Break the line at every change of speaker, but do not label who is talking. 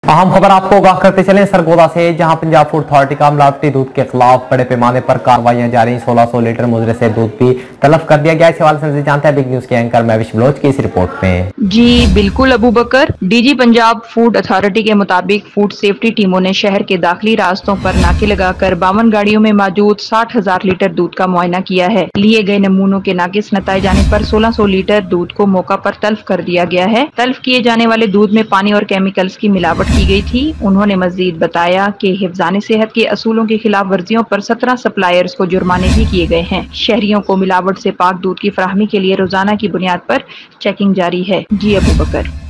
अहम खबर आपको आगाह करते चले सरगोदा से, जहां पंजाब फूड अथॉरिटी का मिलावटी दूध के खिलाफ बड़े पैमाने पर कार्रवाइयां जारी। 1600 लीटर मुजरे से दूध भी तलब कर दिया गया। इस हवाले से जानते हैं बिग न्यूज के एंकर महविश बलोच की इस रिपोर्ट में।
जी बिल्कुल Abu Bakar. DG Punjab food authority के मुताबिक फूड सेफ्टी टीमों ने शहर के दाखिली रास्तों पर नाके लगाकर 52 गाड़ियों में मौजूद 60,000 लीटर दूध का मुआयना किया है। लिए गए नमूनों के नाकिस नताइज आने पर 1600 लीटर दूध को मौका पर तल्फ कर दिया गया है। तल्फ किए जाने वाले दूध में पानी और केमिकल्स की मिलावट की गई थी। उन्होंने मजीद बताया कि हिफ्ज़ाने सेहत के असूलों की खिलाफ वर्जियों पर 17 सप्लायर्स को जुर्माने भी किए गए हैं। शहरियों को मिलावट से पाक दूध की फराहमी के लिए रोजाना की बुनियाद पर चेकिंग जारी है। जी अबू बकर।